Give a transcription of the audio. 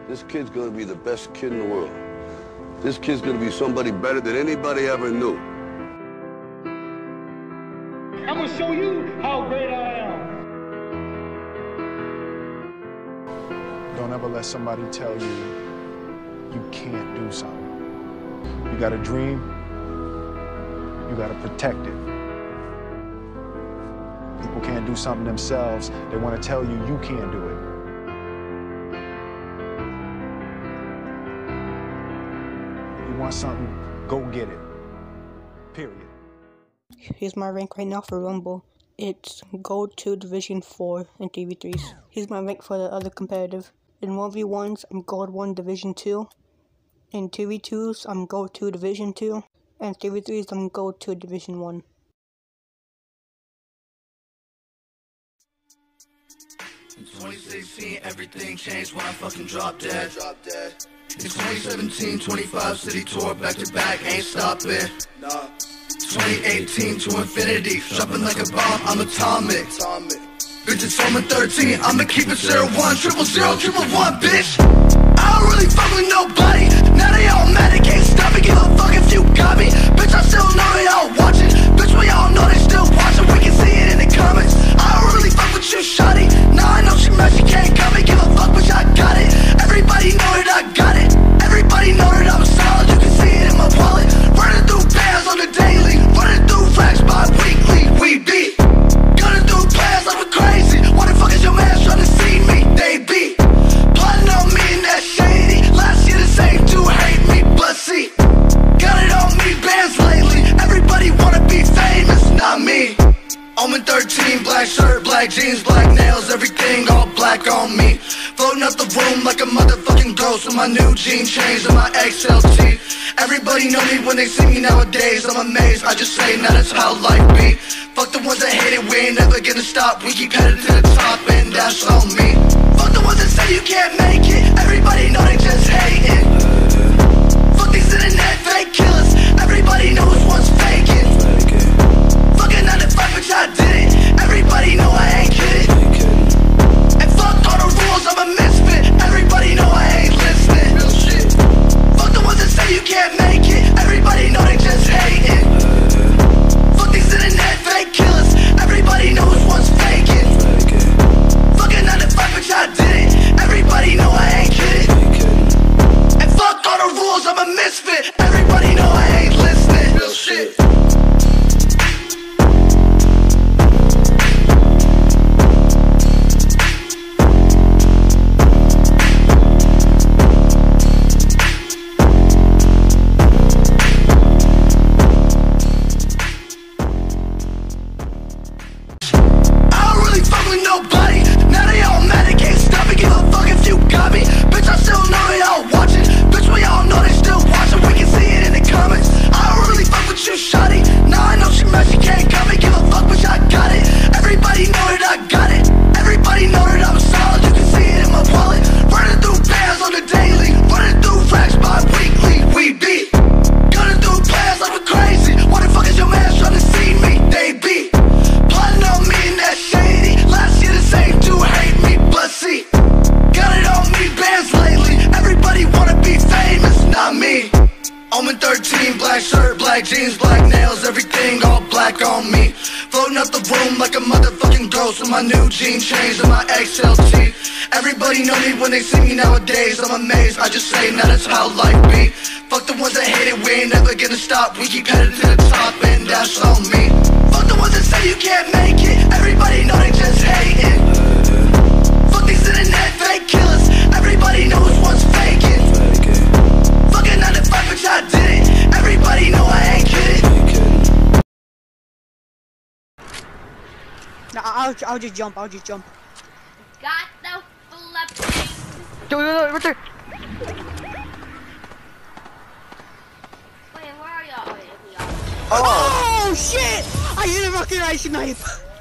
This kid's gonna be the best kid in the world. This kid's gonna be somebody better than anybody ever knew. I'm gonna show you how great I am. Don't ever let somebody tell you you can't do something. You got a dream, you gotta protect it. People can't do something themselves. They want to tell you you can't do it. You want something, go get it. Period. Here's my rank right now for Rumble. It's Gold 2 Division 4 in 3v3s. Here's my rank for the other competitive. In 1v1s, I'm Gold 1 Division 2. In 2v2s, I'm Gold 2 Division 2. And 3v3s, I'm Gold 2 Division 1. In 2016, everything changed when I fucking dropped dead. In 2017, 25 city tour, back to back, ain't stopping. 2018 to infinity, dropping like a bomb, I'm atomic. Bitches from a 13, I'ma keep it 0-1, 0-0-0-1, bitch. I don't really fuck with nobody, now they all mad, they can't stop it, give a fuck if you got me. Bitch, I still know they all watching, bitch, we all know they still watching, we can see it in the comments. I don't really fuck with you, shawty, nah, I know she mad, she can't cut me, give a fuck, bitch, I got it. Everybody know that I got it, everybody know that I'm solid, you can see it in my wallet. Running through bands on the daily, running through racks bi-weekly, we be gunning through plans like we're crazy. What the fuck is your man trying to see me? They be plotting on me and that shady. Last year the same two hate me, but see, got it on me bands lately. Everybody wanna be famous, not me. Omen 13, black shirt, black jeans, black nails, everything all black on me. Floating up the room like a motherfucking ghost with my new jean chains and my XLT. Everybody know me when they see me nowadays, I'm amazed, I just say now that's how life be. Fuck the ones that hate it, we ain't never gonna stop, we keep headed to the top and that's on me. Fuck the ones that say you can't make it, everybody know they just hating. Fuck these internet fake killers, everybody knows what's faking. Fucking 9 to 5, bitch, I did it, everybody know I ain't kidding. And fuck all the rules, I'm a misfit, everybody know I ain't listening. Real shit. Fuck the ones that say you can't make it, everybody know they just hating. Fuck these internet fake killers, everybody knows what's faking. Fucking 9 to 5, bitch, I did it, everybody know I ain't kidding. And fuck all the rules, I'm a misfit, everybody know I ain't listening. Real shit. Omen 13, black shirt, black jeans, black nails, everything all black on me. Floating up the room like a motherfucking ghost with my new jean chains and my XLT. Everybody know me when they see me nowadays, I'm amazed, I just say now that's how life be. Fuck the ones that hate it, we ain't never gonna stop, we keep headed to the top and that's on me. Fuck the ones that say you can't make it, everybody know they just hating. Fuck these internet fake killers, everybody knows what's faking. Fucking 9 to 5, bitch, I did it, everybody know I ain't kidding. No, I'll just jump, I'll just jump. Got the flipping. Right there. Wait, where are y'all? Oh shit! I hit a fucking ice snipe.